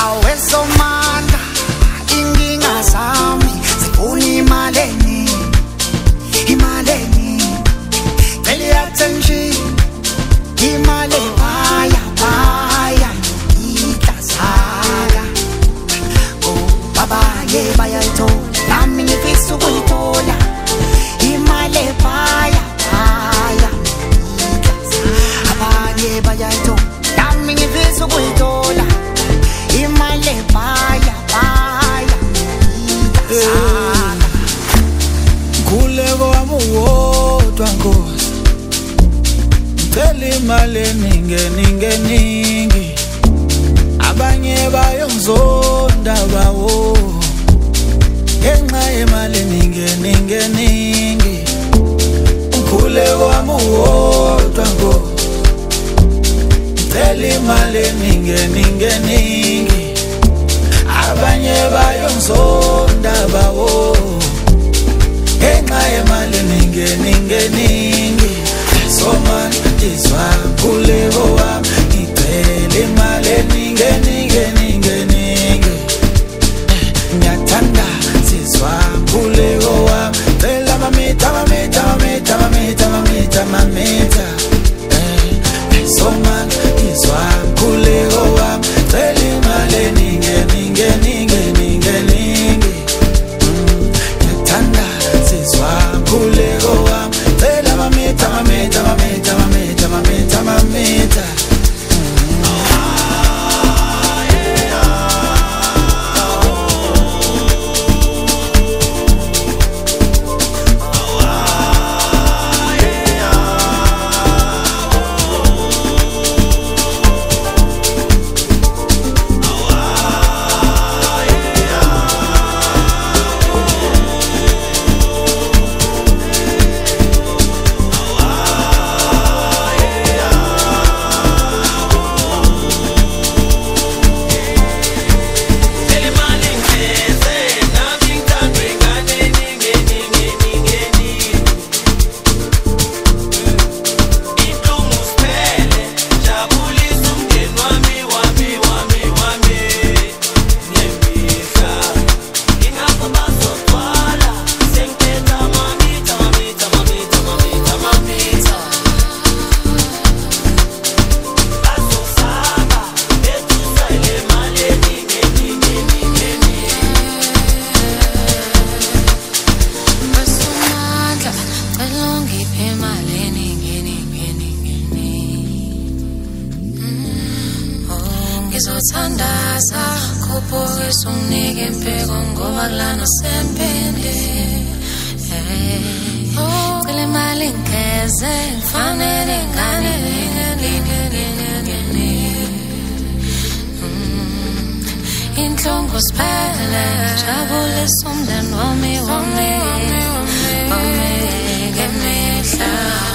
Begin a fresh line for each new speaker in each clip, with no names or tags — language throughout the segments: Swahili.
awesomanda inkinga zami zifuna imali cela attention imali baya ikazaka oh baba ye bayayithola nami ngifisa ukuyithola imali baya abanye bayayithola nami ngifisa ukuyithola imali baya ikazaka
khuleko wami uwodwa Nkosi ngicela imali eningi abanye bayongizonda bawo ngenxa yemali eningi khuleko wami uwodwa Nkosi ngicela imali eningi abanye bayongizonda bawo ngenxa yemali eningi so man izwa khuleko wami ngicela imali eningi ngiyathanda sizwa khuleko wami cela mamita so man izwa khuleko wami cela imali eningi ngiyathanda sizwa khuleko wami cela mamita
ngizothandaza khophokeso unike impeko ngoba kulana sempende cela imali ngeze fanele ngane inhlungu siphele jabulisa umndeni wami ngemihla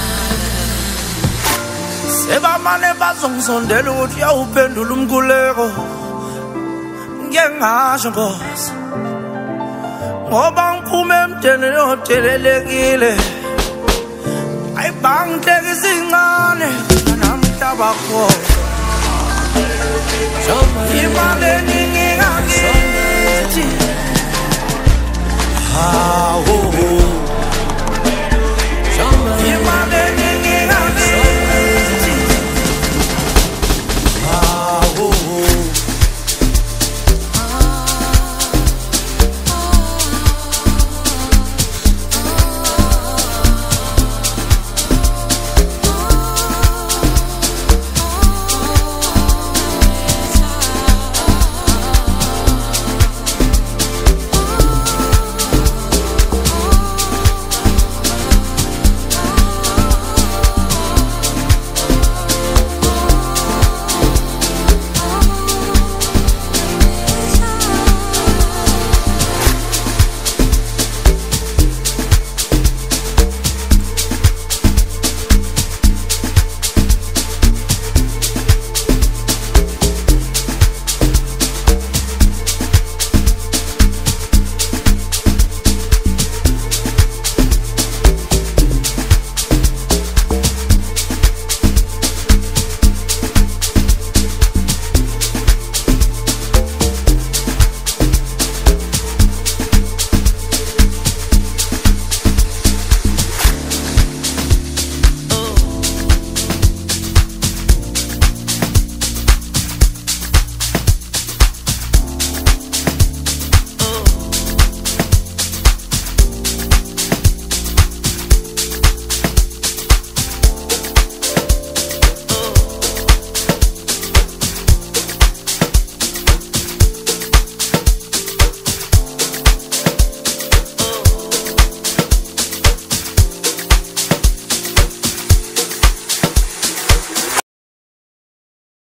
sebamane bazongizondela ukuthi uyawuphendula umkhuleko ngiyengasho Nkosi ngoba ngiphume emndenini odelelekile ayibangihlekisa incane namhlaba khona imali eningi ngakithi hawo